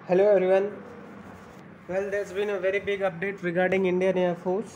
Hello everyone. Well, there's been a very big update regarding Indian Air Force.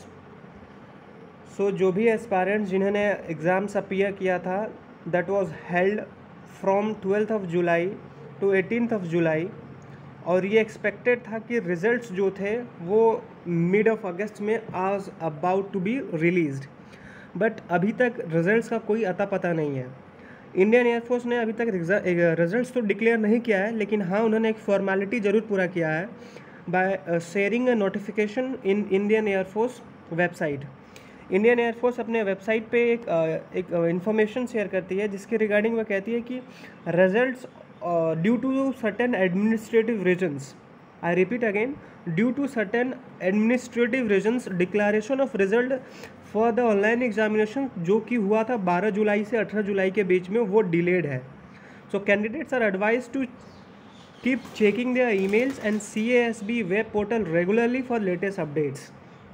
So जो भी aspirants जिन्होंने exams appear किया था that was held from 12th of July to 18th of July, और ये expected था कि results जो थे वो मिड ऑफ अगस्त में आज about to be released, but अभी तक रिज़ल्ट्स का कोई अता पता नहीं है। इंडियन एयरफोर्स ने अभी तक रिजल्ट्स तो डिक्लेयर नहीं किया है, लेकिन हाँ उन्होंने एक फॉर्मेलिटी ज़रूर पूरा किया है by sharing a notification in Indian air force website. Indian air force अपने वेबसाइट पे एक इंफॉर्मेशन शेयर करती है जिसके रिगार्डिंग वह कहती है कि results due to certain administrative reasons, I repeat again, due to certain administrative reasons declaration of result for the online examination जो कि हुआ था 12 जुलाई से 18 जुलाई के बीच में, वो डिलेड है। So candidates are advise to keep checking their emails and CASB web portal regularly for latest updates.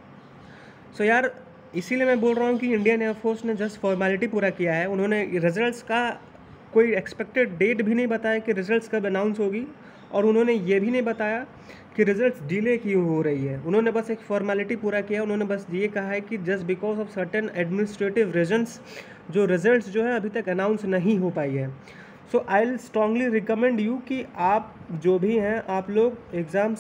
So यार इसीलिए मैं बोल रहा हूँ कि इंडियन एयरफोर्स ने जस्ट फॉर्मेलिटी पूरा किया है। उन्होंने रिजल्ट्स का कोई एक्सपेक्टेड डेट भी नहीं बताया कि रिजल्ट्स कब अनाउंस होगी, और उन्होंने ये भी नहीं बताया कि रिजल्ट्स डिले क्यों हो रही है। उन्होंने बस एक फॉर्मेलिटी पूरा किया। उन्होंने बस ये कहा है कि just because of certain administrative reasons जो रिजल्ट्स जो है अभी तक अनाउंस नहीं हो पाई है। So I will strongly recommend you कि आप जो भी हैं आप लोग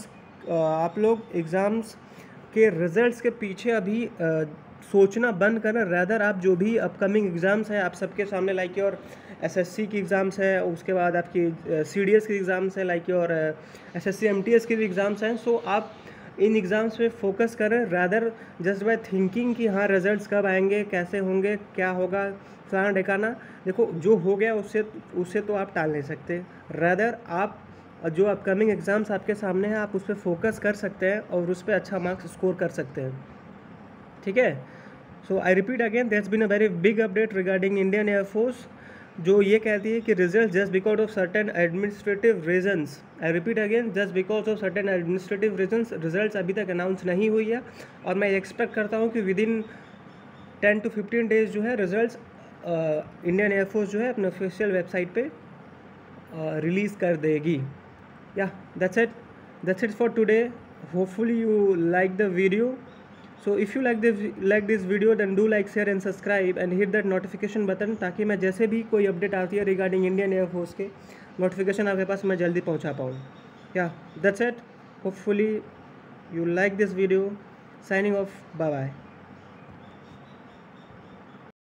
एग्ज़ाम्स के रिजल्ट्स के पीछे अभी सोचना बंद करना। रैदर आप जो भी अपकमिंग एग्ज़ाम्स हैं आप सबके सामने लाइक योर SSC की एग्ज़ाम्स है, उसके बाद आपकी CDS की एग्ज़ाम्स है, लाइक योर SSC MTS की भी एग्ज़ाम्स हैं। सो आप इन एग्ज़ाम्स पे फोकस करें रैदर जस्ट बाय थिंकिंग कि हाँ रिजल्ट्स कब आएंगे, कैसे होंगे, क्या होगा, फलाना ढिकाना। देखो जो हो गया उससे तो आप टाल नहीं सकते। रैदर आप जो अपकमिंग एग्ज़ाम्स आपके सामने हैं आप उस पर फोकस कर सकते हैं और उस पर अच्छा मार्क्स स्कोर कर सकते हैं। ठीक है। So I repeat again, there has been a very big update regarding Indian air force जो ये कहती है कि result just because of certain administrative reasons, I repeat again, just because of certain administrative reasons results अभी तक announce नहीं हुई है। और मैं एक्सपेक्ट करता हूँ कि विद इन 10 to 15 डेज जो है रिजल्ट्स इंडियन एयरफोर्स जो है अपने ऑफिशियल वेबसाइट पे रिलीज़ कर देगी। Yeah that's it for today. Hopefully you like the video. So if you like this video then do like, share and subscribe and hit that notification button ताकि मैं जैसे भी कोई अपडेट आती है रिगार्डिंग इंडियन एयरफोर्स के notification आपके पास मैं जल्दी पहुंचा पाऊँ। Yeah that's it, hopefully you like this video. Signing off, bye bye.